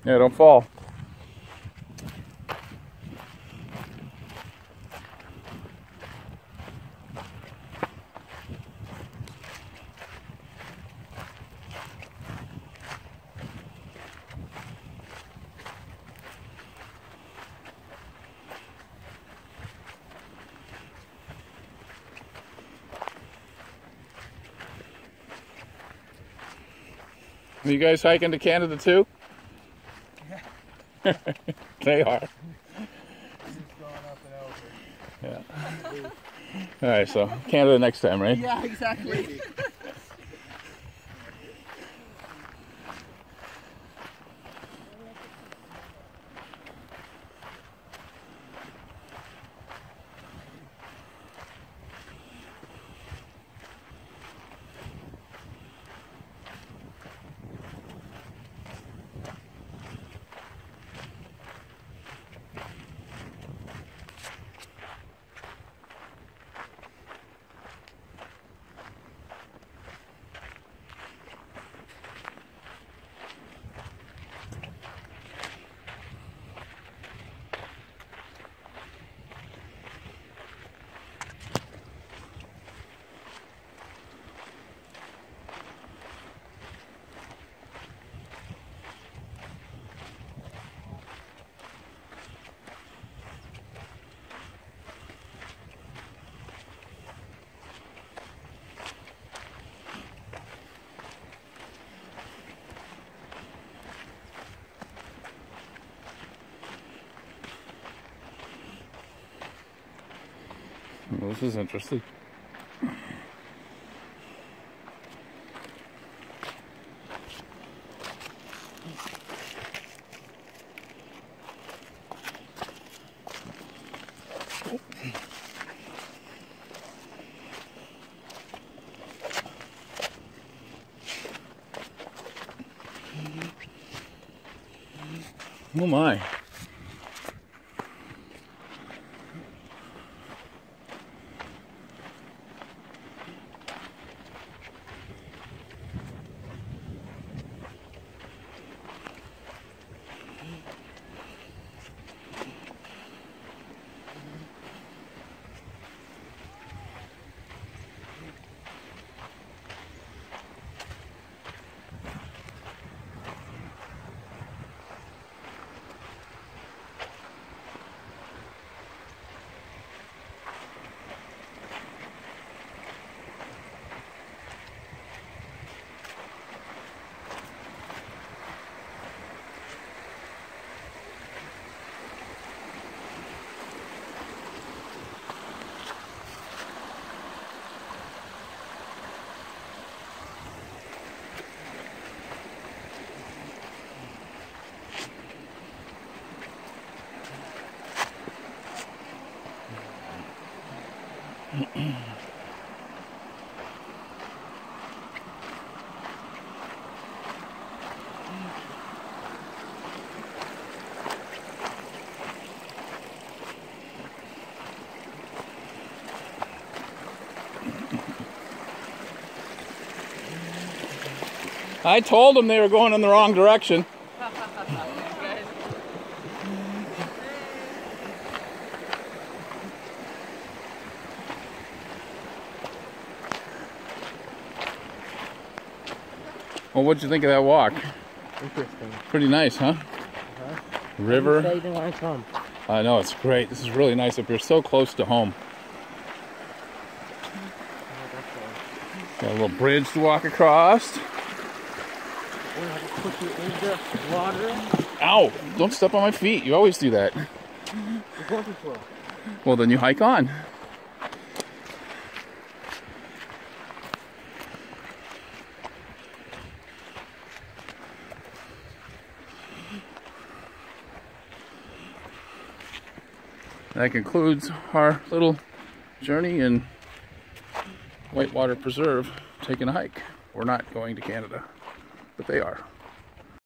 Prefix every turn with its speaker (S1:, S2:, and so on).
S1: Yeah, don't fall. Are you guys hiking to Canada too? Yeah. They are. Yeah. All right, so Canada next time, right?
S2: Yeah, exactly.
S1: Well, this is interesting. Oh my. I told them they were going in the wrong direction. Well, what'd you think of that walk?
S2: Interesting.
S1: Pretty nice, huh? River.
S2: How do you say you want to come?
S1: I know, it's great. This is really nice up here. So close to home. Got a little bridge to walk across.
S2: We're going to put you in the water.
S1: Ow! Don't step on my feet. You always do that.
S2: You're going to swim.
S1: Well, then you hike on. That concludes our little journey in Whitewater Preserve, taking a hike. We're not going to Canada, but they are.